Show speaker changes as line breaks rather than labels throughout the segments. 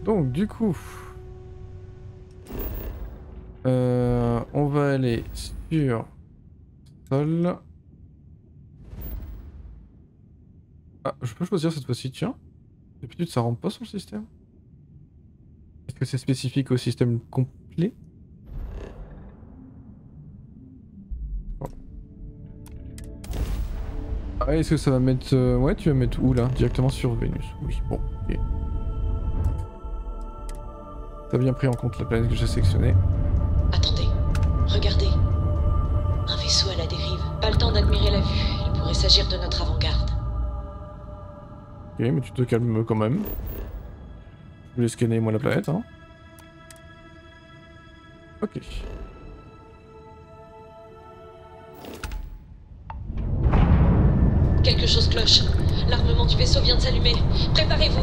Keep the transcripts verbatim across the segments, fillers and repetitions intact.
Donc du coup, euh, on va aller sur sol. Ah, je peux choisir cette fois-ci, tiens. D'habitude ça rentre pas sur le système. Est-ce que c'est spécifique au système complet? Bon. Ah, est-ce que ça va mettre... Euh... Ouais, tu vas mettre où là? Directement sur Vénus. Oui, bon, ok. T'as bien pris en compte la planète que j'ai sélectionnée.
Attendez, regardez. Un vaisseau à la dérive. Pas le temps d'admirer la vue. Il pourrait s'agir de notre avant-garde.
Ok, mais tu te calmes quand même. Je voulais scanner moi la planète, hein. Ok.
Quelque chose cloche. L'armement du vaisseau vient de s'allumer. Préparez-vous.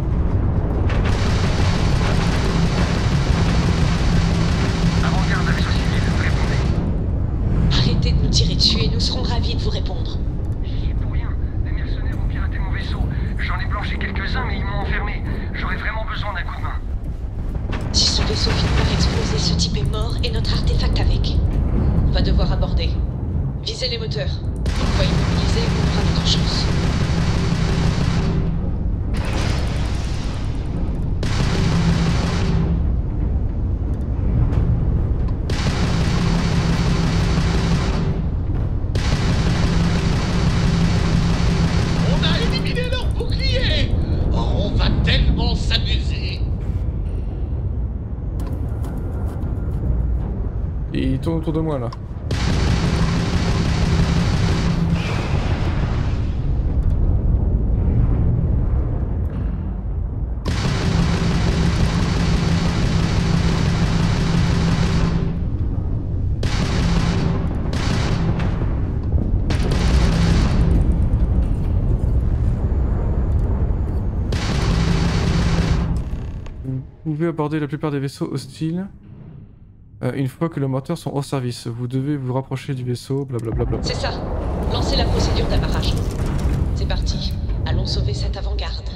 Avant-garde, vaisseau civil, répondez.
Arrêtez de nous tirer dessus et nous serons ravis de vous répondre.
J'y ai pour rien. Les mercenaires ont piraté mon vaisseau. J'en ai blanchi quelques-uns, mais ils m'ont enfermé. J'aurais vraiment besoin d'un coup de main.
Si ce vaisseau finit par exploser, ce type est mort et notre artefact avec. On va devoir aborder. Visez les moteurs. Une fois immobilisés, on aura notre chance.
On a éliminé leur bouclier! Oh, on va tellement s'amuser!
Et il tourne autour de moi là. Vous pouvez aborder la plupart des vaisseaux hostiles euh, une fois que les moteurs sont hors service. Vous devez vous rapprocher du vaisseau, blablabla.
C'est ça. Lancez la procédure d'amarrage. C'est parti. Allons sauver cette avant-garde.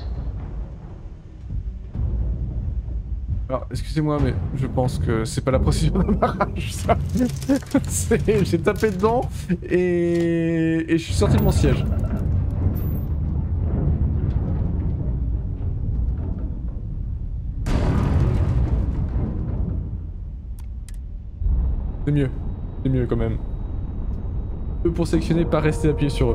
Alors, excusez-moi, mais je pense que c'est pas la procédure d'amarrage, ça. C'est- J'ai tapé dedans et... et je suis sorti de mon siège. C'est mieux. C'est mieux quand même. Eux pour sélectionner, pas rester appuyé sur eux.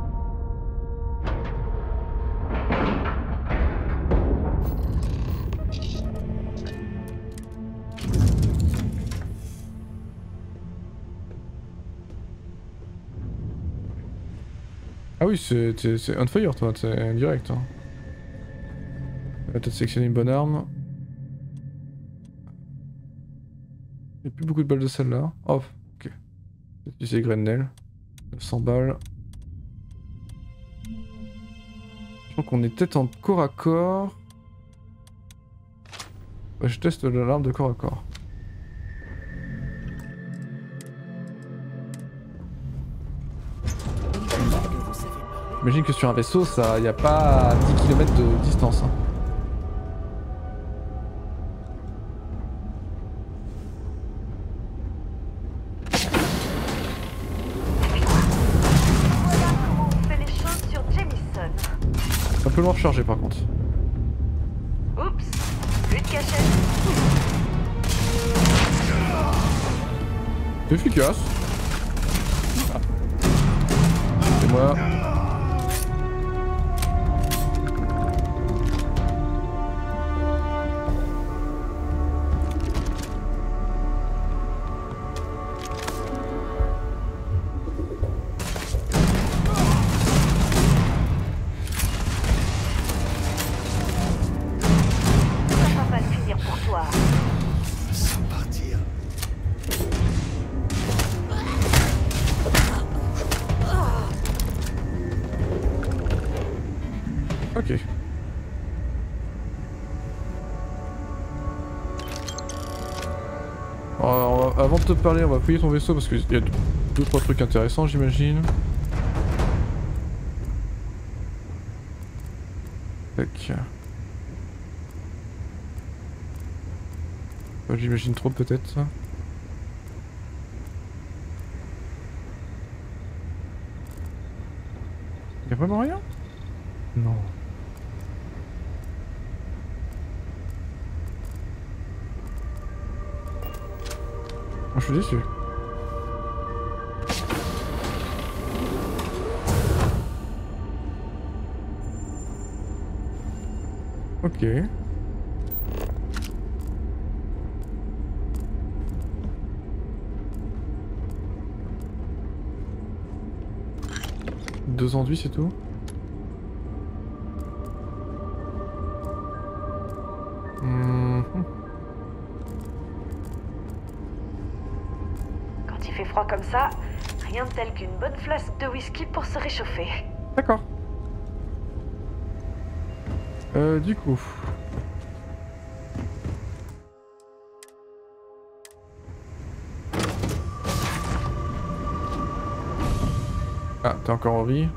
Ah oui, c'est c'est on fire toi, c'est direct. Hein. On va peut-être sélectionner une bonne arme. Il n'y a plus beaucoup de balles de celle-là. Oh, ok. Peut-être utiliser Grenelle. neuf cents balles. Je crois qu'on est peut-être en corps à corps. Ouais, je teste l'arme de corps à corps. J'imagine que sur un vaisseau, ça, y a pas dix kilomètres de distance. Hein.
On fait les choses sur Jamison.
C'est un peu loin rechargé par contre.
Oups, plus de cachette.
C'est efficace. Ah. C'est moi.
Ça va pas finir pour toi.
Sans partir.
Ok. Alors, avant de te parler, on va fouiller ton vaisseau parce qu'il y a deux trois trucs intéressants, j'imagine. Tac. Enfin, j'imagine trop peut-être ça. Y'a vraiment rien? Non. Oh, je suis déçu. Ok. Deux enduits, c'est tout? Mmh.
Quand il fait froid comme ça, rien de tel qu'une bonne flasque de whisky pour se réchauffer.
D'accord. Euh, du coup... Ah, t'es encore en vie?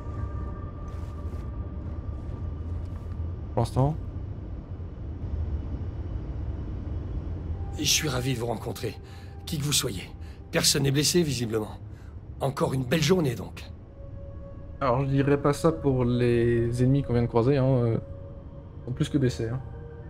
Pour l'instant?
Et je suis ravi de vous rencontrer, qui que vous soyez. Personne n'est blessé, visiblement. Encore une belle journée, donc.
Alors je dirais pas ça pour les ennemis qu'on vient de croiser, hein. Euh, ils sont plus que blessés, hein.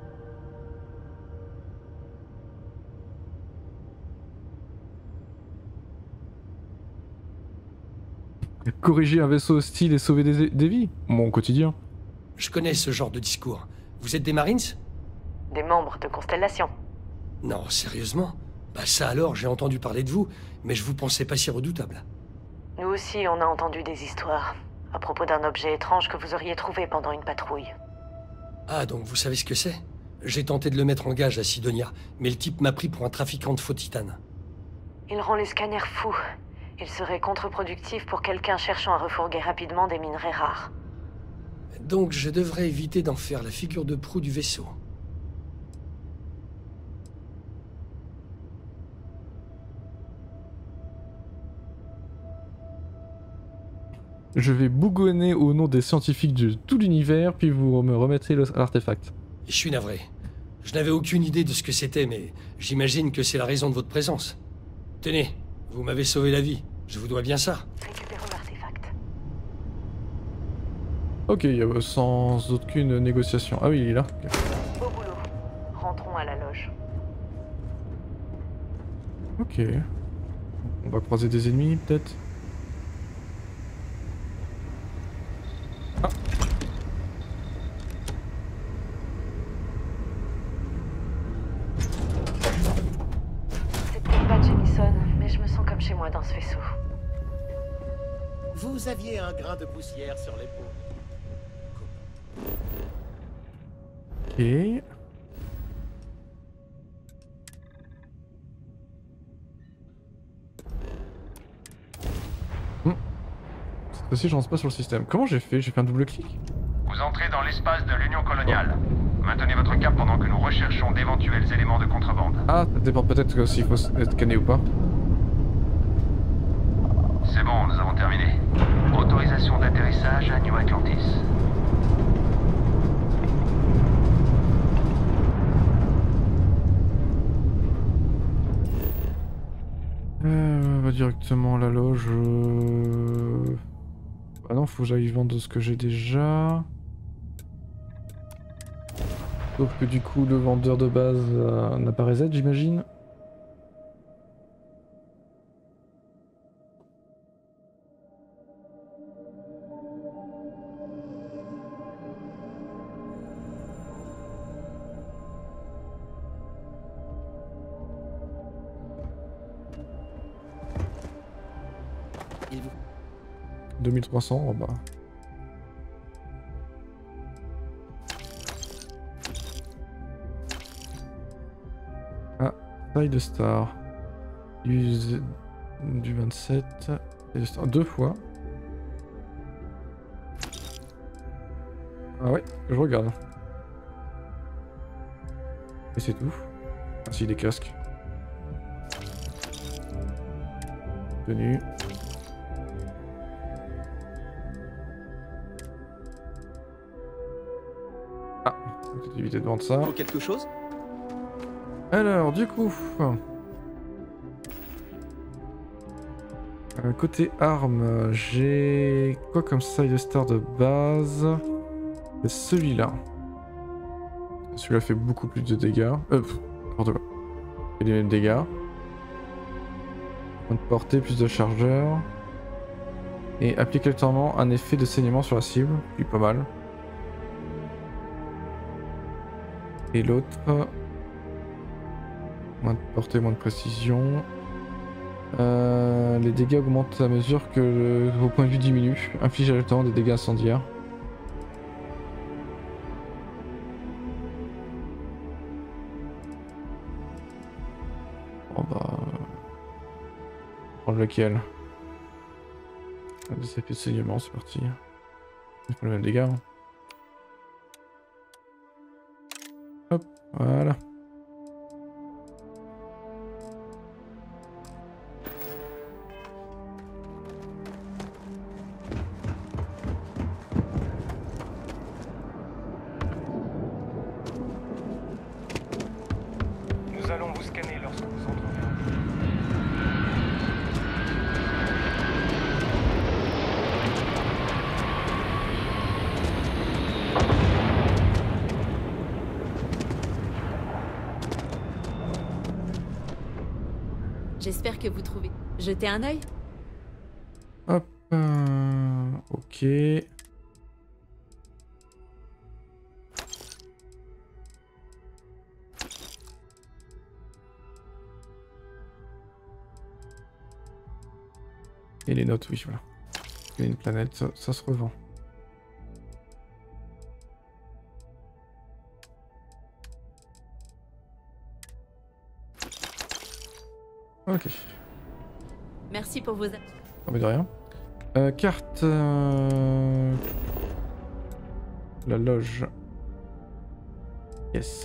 Corriger un vaisseau hostile et sauver des, des vies? Mon quotidien.
Je connais ce genre de discours. Vous êtes des Marines?
Des membres de Constellation.
Non, sérieusement? Bah ça alors, j'ai entendu parler de vous, mais je vous pensais pas si redoutable.
Nous aussi, on a entendu des histoires. À propos d'un objet étrange que vous auriez trouvé pendant une patrouille.
Ah, donc vous savez ce que c'est? J'ai tenté de le mettre en gage à Sidonia, mais le type m'a pris pour un trafiquant de faux titane.
Il rend les scanners fous. Il serait contre-productif pour quelqu'un cherchant à refourguer rapidement des minerais rares.
Donc je devrais éviter d'en faire la figure de proue du vaisseau.
Je vais bougonner au nom des scientifiques de tout l'univers, puis vous me remettrez l'artefact.
Je suis navré. Je n'avais aucune idée de ce que c'était, mais j'imagine que c'est la raison de votre présence. Tenez, vous m'avez sauvé la vie. Je vous dois bien ça.
Récupérons l'artefact.
Ok, sans aucune négociation. Ah oui, il est là. Okay.
Au boulot. Rentrons à la loge.
Ok. On va croiser des ennemis, peut-être. Ah.
C'est peut-être pas Jamison, mais je me sens comme chez moi dans ce vaisseau.
Vous aviez un grain de poussière sur l'épaule.
Ok. Hmm. Cette fois-ci, je rentre pas sur le système. Comment j'ai fait? J'ai fait un double clic?
Vous entrez dans l'espace de l'Union coloniale. Maintenez votre cap pendant que nous recherchons d'éventuels éléments de contrebande.
Ah, ça dépend peut-être s'il faut être scanné ou pas.
C'est bon, nous avons terminé. Autorisation d'atterrissage à New Atlantis.
Euh, on va directement à la loge. Euh... Ah non, faut que j'aille vendre ce que j'ai déjà. Sauf que du coup, le vendeur de base euh, n'a pas reset, j'imagine. deux mille trois cents, oh bah. Ah, taille de star. Du, Z... du vingt-sept. Taille de star. Deux fois. Ah ouais, je regarde. Et c'est tout. Ah si, des casques. Tenue. Ah, éviter de vendre ça.
Faut quelque chose?
Alors, du coup... Euh, côté armes, j'ai quoi comme side star de base? C'est celui-là. Celui-là fait beaucoup plus de dégâts. Euh, n'importe quoi. Il fait les mêmes dégâts. Moins de portée, plus de chargeur. Et applique alternant un effet de saignement sur la cible, puis pas mal. Et l'autre... Moins de portée, moins de précision. Euh, les dégâts augmentent à mesure que vos points de vue diminuent. Inflige alternant des dégâts incendiaires. Bon bah... Prendre lequel? Des effets de saignement, c'est parti. Ils font les mêmes dégâts. Hein. Hop, voilà.
Nous allons vous scanner lorsque vous entrerez.
J'espère que vous trouvez. Jetez un œil.
Hop, euh, ok. Et les notes, oui, voilà. Il y a une planète, ça, ça se revend. Ok.
Merci pour vos...
Oh, mais de rien. Euh, carte... Euh... La loge. Yes.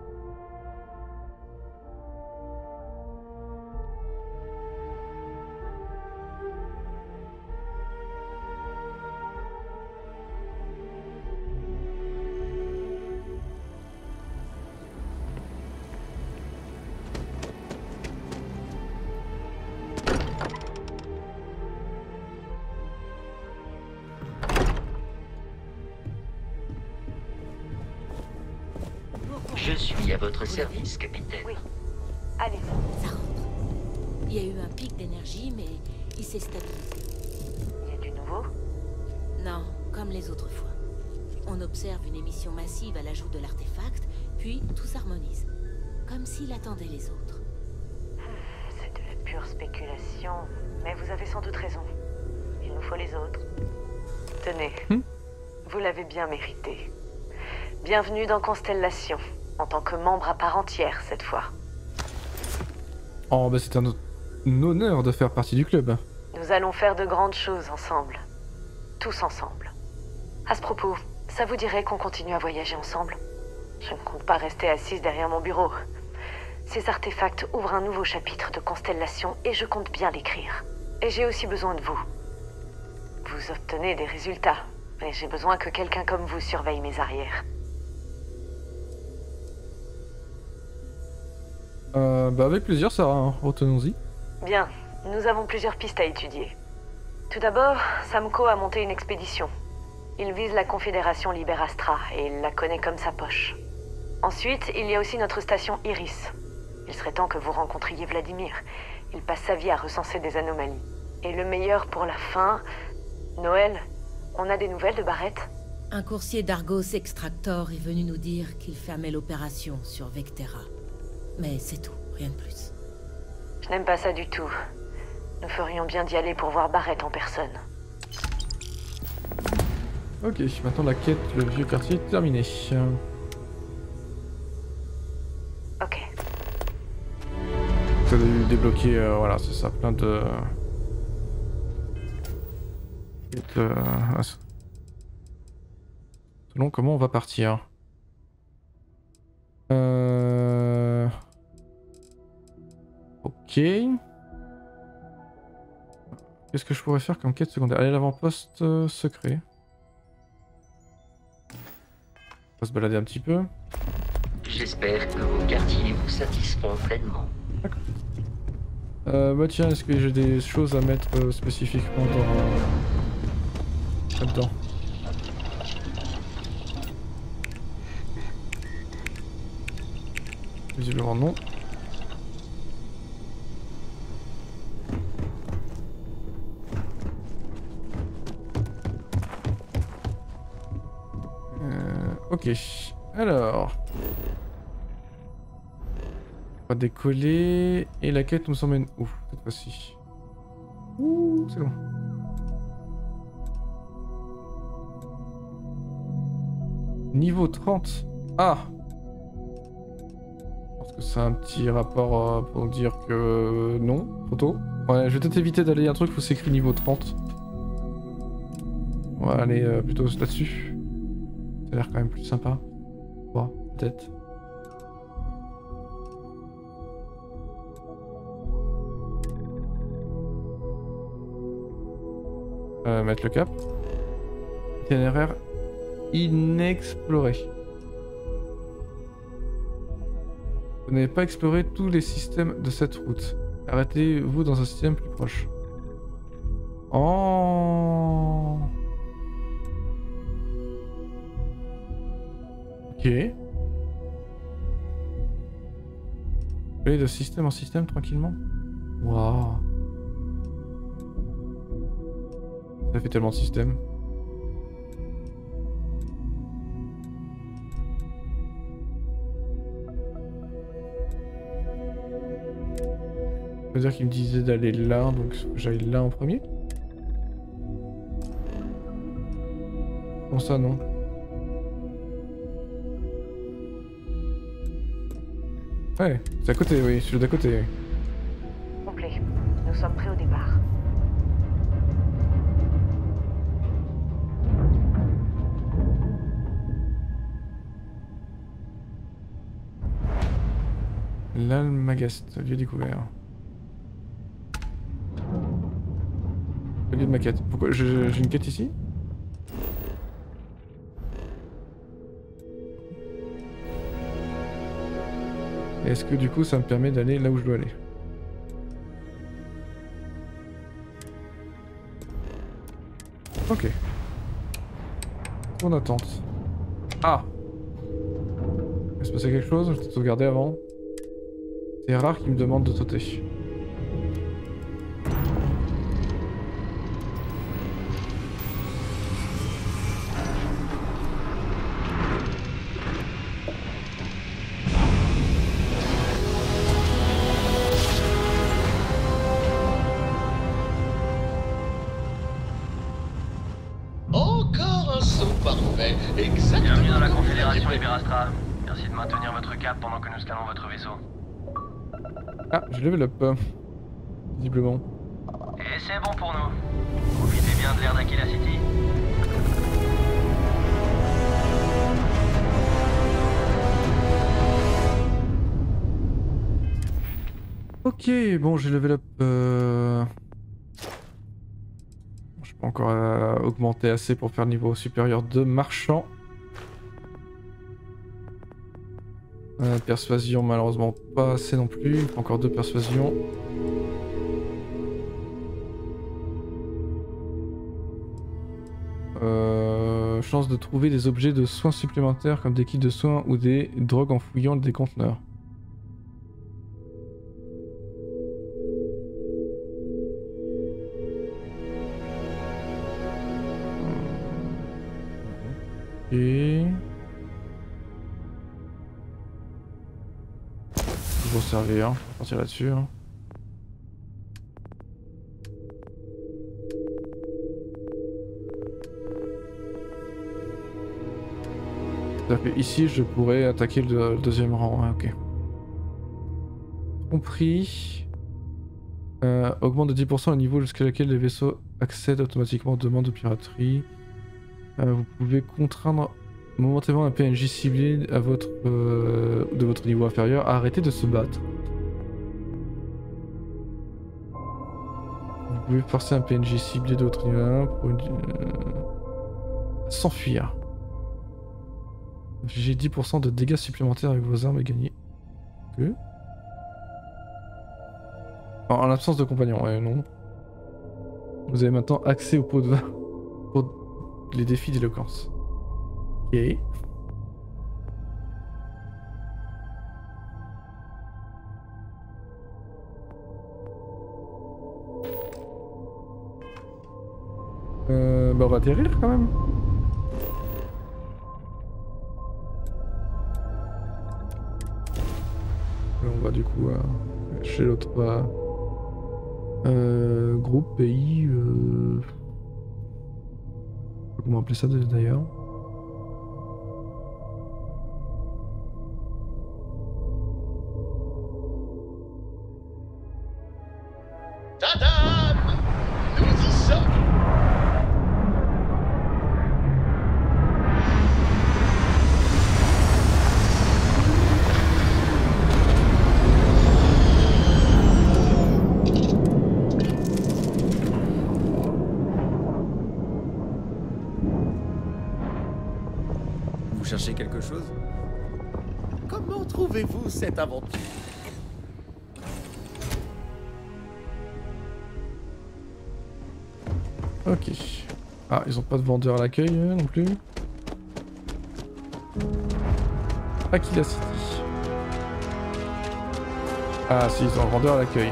Je suis à votre service, capitaine.
Oui. Allez.
Ça rentre. Il y a eu un pic d'énergie, mais il s'est stabilisé.
Il y a du nouveau?
Non, comme les autres fois. On observe une émission massive à l'ajout de l'artefact, puis tout s'harmonise. Comme s'il attendait les autres.
C'est de la pure spéculation, mais vous avez sans doute raison. Il nous faut les autres. Tenez,
Hmm?
vous l'avez bien mérité. Bienvenue dans Constellation, en tant que membre à part entière cette fois.
Oh bah c'est un, un honneur de faire partie du club.
Nous allons faire de grandes choses ensemble. Tous ensemble. À ce propos, ça vous dirait qu'on continue à voyager ensemble? Je ne compte pas rester assise derrière mon bureau. Ces artefacts ouvrent un nouveau chapitre de Constellation et je compte bien l'écrire. Et j'ai aussi besoin de vous. Vous obtenez des résultats, mais j'ai besoin que quelqu'un comme vous surveille mes arrières.
Euh, bah avec plaisir Sarah, hein. Retenons-y.
Bien, nous avons plusieurs pistes à étudier. Tout d'abord, Samco a monté une expédition. Il vise la Confédération Liberastra et il la connaît comme sa poche. Ensuite, il y a aussi notre station Iris. Il serait temps que vous rencontriez Vladimir. Il passe sa vie à recenser des anomalies. Et le meilleur pour la fin... Noël, on a des nouvelles de Barrett?
Un coursier d'Argos Extractor est venu nous dire qu'il fermait l'opération sur Vectera. Mais c'est tout, rien de plus.
Je n'aime pas ça du tout. Nous ferions bien d'y aller pour voir Barrett en personne.
Ok, maintenant la quête, le vieux quartier est terminée.
Ok.
Ça a dû débloquer, euh, voilà, c'est ça, plein de... de... euh, Selon comment on va partir. Euh... Ok. Qu'est-ce que je pourrais faire comme quête secondaire? Aller à l'avant-poste euh, secret. On va se balader un petit peu.
J'espère que vos quartiers vous satisfont pleinement.
Euh, bah tiens, est-ce que j'ai des choses à mettre euh, spécifiquement dans... Euh, là-dedans? Visiblement non. Euh, ok, alors... On va décoller... Et la quête nous emmène où cette fois-ci? Ouh, c'est long. Niveau trente. Ah! Je pense que c'est un petit rapport euh, pour dire que euh, non, trop tôt. Ouais, je vais peut-être éviter d'aller un truc où c'est écrit niveau trente. On va aller euh, plutôt là-dessus. Ça a l'air quand même plus sympa. Ouais, peut-être. Euh, mettre le cap. Itinéraire inexploré. Vous n'avez pas exploré tous les systèmes de cette route. Arrêtez-vous dans un système plus proche. Oh. Ok. Aller de système en système tranquillement. Waouh. Ça fait tellement de systèmes. Ça veut dire qu'il me disait d'aller là, donc j'aille là en premier. Bon ça non. Ouais, c'est à côté, oui, je suis d'à côté.
Complet. Nous sommes prêts au départ.
L'Almagast, lieu découvert. Le lieu de ma quête. Pourquoi j'ai une quête ici? Est-ce que du coup ça me permet d'aller là où je dois aller? Ok. En attente. Ah! Il va se passer quelque chose? Je vais sauvegarder avant. C'est rare qu'il me demande de sauter.
Encore un saut parfait. Exactement.
Bienvenue dans la Confédération Liberastra. Merci de maintenir votre cap pendant que nous scannons votre vaisseau.
Ah, je level up. Euh, visiblement.
Et c'est bon pour nous. Profitez bien de l'air d'Aquila City.
Ok, bon, j'ai level up. Euh... Je peux encore euh, augmenter assez pour faire niveau supérieur de marchand. Euh, persuasion, malheureusement pas assez non plus. Encore deux persuasions. Euh, chance de trouver des objets de soins supplémentaires comme des kits de soins ou des drogues en fouillant des conteneurs. Et... Toujours servir, hein. Je vais partir là-dessus. Hein. C'est-à-dire que ici je pourrais attaquer le, le deuxième rang, hein. Ok. Compris. Euh, augmente de dix pour cent le niveau jusqu'à lequel les vaisseaux accèdent automatiquement aux demandes de piraterie. Euh, vous pouvez contraindre momentanément un P N J ciblé à votre, euh, de votre niveau inférieur à arrêter de se battre. Vous pouvez forcer un P N J ciblé de votre niveau un pour une, euh, s'enfuir. J'ai dix pour cent de dégâts supplémentaires avec vos armes à gagner. Que En, en l'absence de compagnon, ouais, non. Vous avez maintenant accès au pot de vin pour les défis d'éloquence. Ok. Euh, bah on va atterrir quand même. Et on va du coup euh, chez l'autre euh, euh, groupe, pays, euh... comment appeler ça d'ailleurs.
Tadam! Nous y sommes!
Vous cherchez quelque chose?
Comment trouvez-vous cette aventure?
Ok. Ah, ils ont pas de vendeur à l'accueil euh, non plus. Aquila City. Ah si, ils ont un vendeur à l'accueil.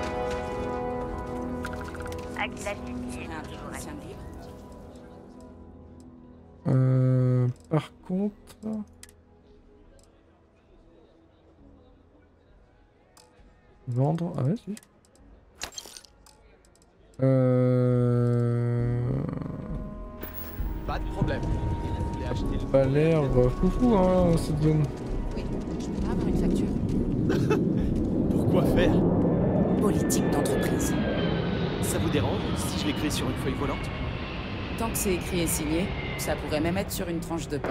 Aquila City est toujours active.
Euh, par contre... Vendre... Ah ouais, si. Euh...
Pas de problème. Vous voulez acheter le...
Pas l'air foufou hein, cette zone.
Oui, je peux avoir une facture.
Pourquoi faire?
Politique d'entreprise.
Ça vous dérange si je l'écris sur une feuille volante?
Tant que c'est écrit et signé, ça pourrait même être sur une tranche de pain.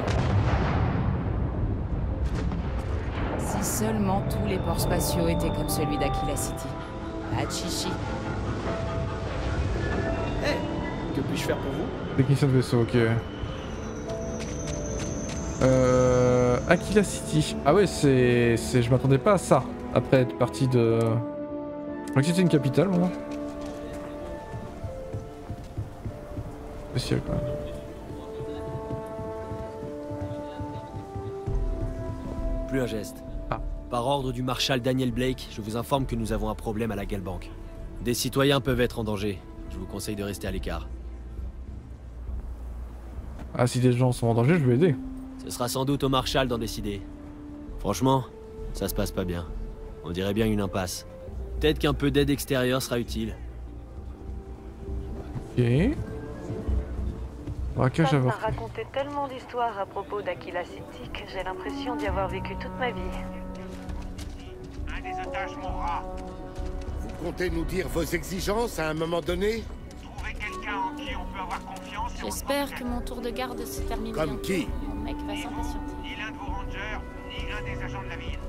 Si seulement tous les ports spatiaux étaient comme celui d'Aquila City. Pas de chichi.
Hey, que puis-je faire pour vous?
Technicien de vaisseau, ok. Euh... Aquila City. Ah ouais, c'est... c'est... Je m'attendais pas à ça. Après être parti de... Je crois que c'était une capitale, moi. Spécial, quand même.
Plus un geste.
Ah.
Par ordre du marshal Daniel Blake, je vous informe que nous avons un problème à la Galbank. Des citoyens peuvent être en danger. Je vous conseille de rester à l'écart.
Ah, si des gens sont en danger, je vais aider.
Ce sera sans doute au marshal d'en décider. Franchement, ça se passe pas bien. On dirait bien une impasse. Peut-être qu'un peu d'aide extérieure sera utile.
Ok. Braquage
Ça m'a
avorté.
raconté tellement d'histoires à propos d'Aquila City que j'ai l'impression d'y avoir vécu toute ma vie.
Un des otages mourra.
Vous comptez nous dire vos exigences à un moment donné?
Trouvez quelqu'un en qui on peut avoir confiance et on
J'espère que mon tour de garde se termine
Comme
bientôt.
qui?
Mon mec va s'impatienter.
Ni l'un de vos rangers, ni un des agents de la ville.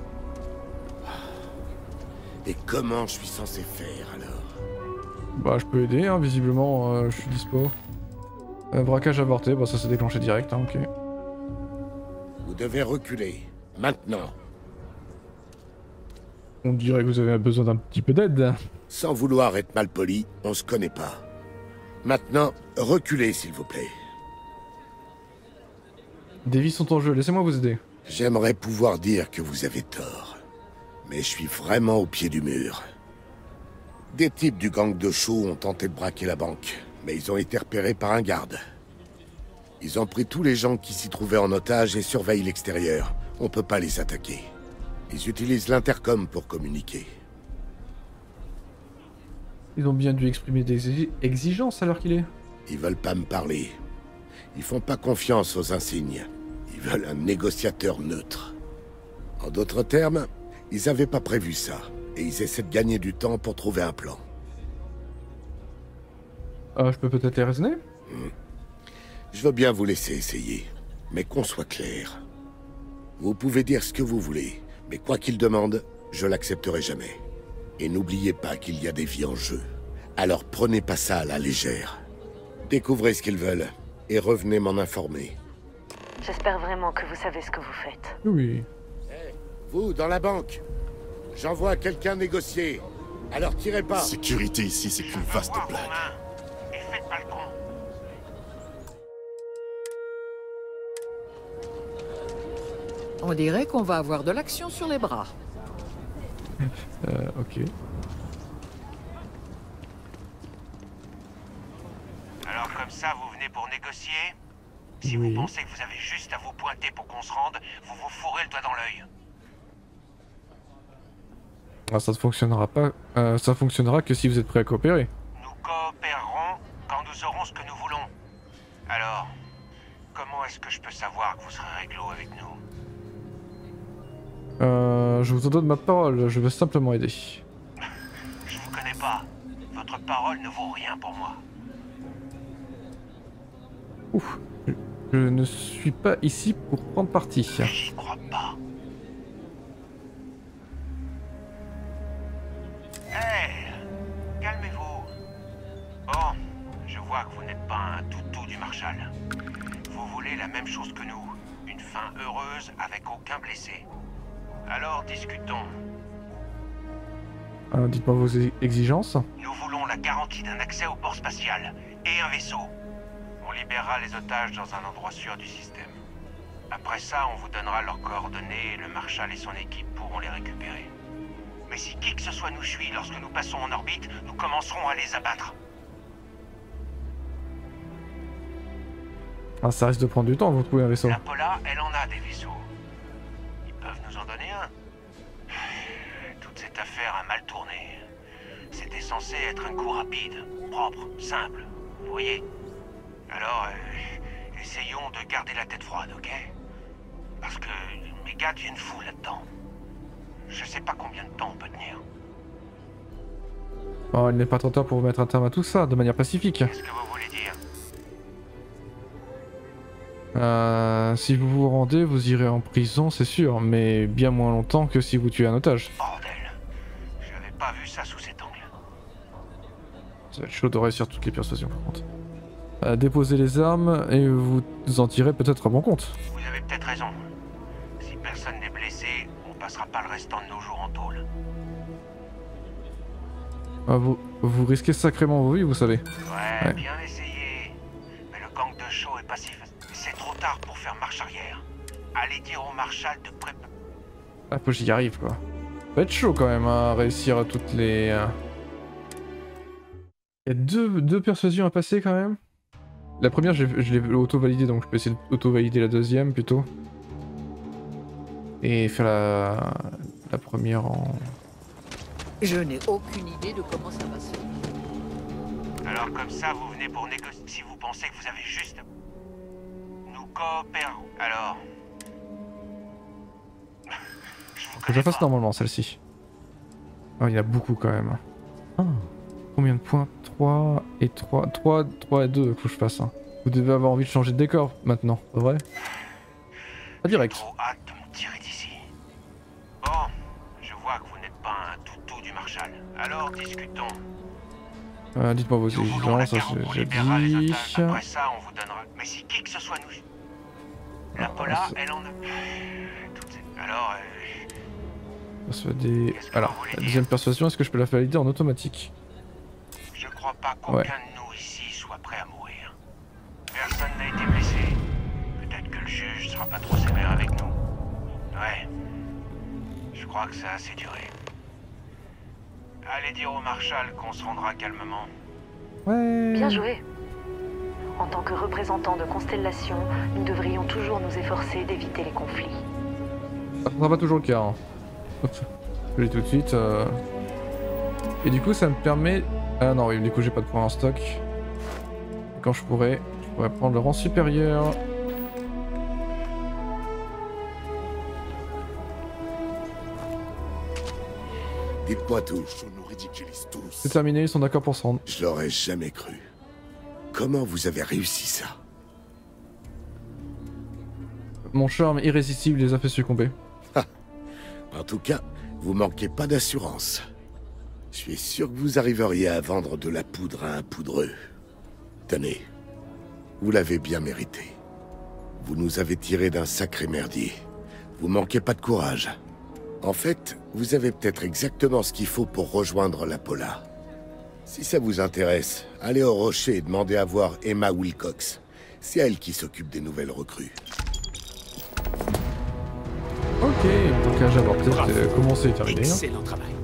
Et comment je suis censé faire alors?
Bah, je peux aider, hein, visiblement, euh, je suis dispo. Euh, braquage avorté, bah ça s'est déclenché direct, hein, ok.
Vous devez reculer. Maintenant.
On dirait que vous avez besoin d'un petit peu d'aide.
Sans vouloir être mal poli, on se connaît pas. Maintenant, reculez s'il vous plaît.
Des vies sont en jeu, laissez-moi vous aider.
J'aimerais pouvoir dire que vous avez tort. Mais je suis vraiment au pied du mur. Des types du gang de Shaw ont tenté de braquer la banque, mais ils ont été repérés par un garde. Ils ont pris tous les gens qui s'y trouvaient en otage et surveillent l'extérieur. On peut pas les attaquer. Ils utilisent l'intercom pour communiquer.
Ils ont bien dû exprimer des exi- exigences à l'heure qu'il est.
Ils veulent pas me parler. Ils font pas confiance aux insignes. Ils veulent un négociateur neutre. En d'autres termes, ils avaient pas prévu ça. Et ils essaient de gagner du temps pour trouver un plan.
Euh, je peux peut-être les raisonner.
Hmm. Je veux bien vous laisser essayer. Mais qu'on soit clair. Vous pouvez dire ce que vous voulez. Mais quoi qu'ils demandent, je l'accepterai jamais. Et n'oubliez pas qu'il y a des vies en jeu. Alors prenez pas ça à la légère. Découvrez ce qu'ils veulent et revenez m'en informer.
J'espère vraiment que vous savez ce que vous faites.
Oui.
Hey, vous, dans la banque, j'envoie quelqu'un négocier. Alors tirez pas.
Sécurité ici, c'est qu'une vaste blague.
Et faites pas le con.
On dirait qu'on va avoir de l'action sur les bras.
euh, ok.
Alors comme ça, vous venez pour négocier? Si
oui.
vous pensez que vous avez juste à vous pointer pour qu'on se rende, vous vous fourrez le doigt dans l'œil.
Ah, ça ne fonctionnera pas. Euh, ça fonctionnera que si vous êtes prêt à coopérer.
Nous coopérerons quand nous aurons ce que nous voulons. Alors, comment est-ce que je peux savoir que vous serez réglo avec nous?
Euh, je vous en donne ma parole, je veux simplement aider.
Je vous connais pas. Votre parole ne vaut rien pour moi.
Ouf. Je, je ne suis pas ici pour prendre parti.
J'y crois pas. Hé, calmez-vous. Bon, je vois que vous n'êtes pas un toutou du Marshal. Vous voulez la même chose que nous. Une fin heureuse avec aucun blessé. Alors discutons.
Euh, Dites-moi vos exigences.
Nous voulons la garantie d'un accès au port spatial et un vaisseau. On libérera les otages dans un endroit sûr du système. Après ça, on vous donnera leurs coordonnées et le Marshal et son équipe pourront les récupérer. Mais si qui que ce soit nous suit lorsque nous passons en orbite, nous commencerons à les abattre.
Ah, ça risque de prendre du temps, vous trouvez un vaisseau.
La Pola, elle en a des vaisseaux. Ils peuvent nous en donner un. Toute cette affaire a mal tourné. C'était censé être un coup rapide, propre, simple. Vous voyez? Alors, euh, essayons de garder la tête froide, ok? Parce que mes gars deviennent fous là-dedans. Je sais pas combien de temps on peut tenir.
Oh, il n'est pas trop tard pour vous mettre un terme à tout ça, de manière pacifique.
Qu'est-ce que vous voulez dire?
Euh, si vous vous rendez, vous irez en prison, c'est sûr, mais bien moins longtemps que si vous tuez un otage.
Bordel. J'avais pas vu ça sous cet angle.
Ça va être chaud de réussir toutes les persuasions, par contre. Euh, déposez les armes et vous en tirez peut-être à bon compte.
Vous avez peut-être raison. Si personne n'est blessé, on passera pas le restant de nos jours en tôle.
Ah, vous, vous risquez sacrément vos vies, vous savez.
Ouais, ouais. Bien essayé. Mais le gang de Shaw est passif. C'est trop tard pour faire marche arrière. Allez dire au Marshal de préparer.
Ah, faut que j'y arrive, quoi. Ça va être chaud quand même à réussir à toutes les... Il y a deux, deux persuasions à passer quand même. La première, je l'ai auto-validée, donc je peux essayer d'auto-valider la deuxième plutôt. Et faire la, la première en...
Je n'ai aucune idée de comment ça va se faire.
Alors comme ça, vous venez pour négocier. Si vous pensez que vous avez juste... Nous coopérons. Alors... je vous
Faut que je la fasse normalement, celle-ci. Oh, il y en a beaucoup quand même. Ah. Combien de points? Trois et trois. trois, trois et deux, faut que je fasse. Hein. Vous devez avoir envie de changer de décor maintenant, c'est vrai? Pas direct.
J'ai trop hâte de me tirer d'ici. Bon, je vois que vous n'êtes pas un toutou du Marshal. Alors discutons.
Euh, Dites-moi vos exigences, ça j'ai dit.
Après ça, on vous donnera. Mais si qui que ce soit nous. La
Ah,
Pola,
c'est...
elle en a. Toutes... Alors. Euh...
Persuader. Alors, la deuxième persuasion, est-ce que je peux la valider en automatique?
Je crois pas qu'aucun
ouais.
de nous ici soit prêt à mourir. Personne n'a été blessé. Peut-être que le juge sera pas trop sévère avec nous. Ouais. Je crois que ça a assez duré. Allez dire au Marshal qu'on se rendra calmement.
Ouais.
Bien joué. En tant que représentants de Constellation, nous devrions toujours nous efforcer d'éviter les conflits.
Ça ne sera pas toujours le cas. Hein. Je l'ai tout de suite. Euh... Et du coup, ça me permet... Ah non, oui, du coup, j'ai pas de points en stock. Quand je pourrais, je pourrais prendre le rang supérieur.
Dites-moi tout.
On nous ridiculise tous.
C'est terminé, ils sont d'accord pour se rendre.
Je l'aurais jamais cru. Comment vous avez réussi ça?
Mon charme irrésistible les a fait succomber.
En tout cas, vous manquez pas d'assurance. Je suis sûr que vous arriveriez à vendre de la poudre à un poudreux. Tenez, vous l'avez bien mérité. Vous nous avez tiré d'un sacré merdier. Vous manquez pas de courage. En fait, vous avez peut-être exactement ce qu'il faut pour rejoindre la Paula. Si ça vous intéresse, allez au rocher et demandez à voir Emma Wilcox. C'est elle qui s'occupe des nouvelles recrues.
Ok, donc là, j'avais peut-être euh, commencé et terminé.
Excellent travail.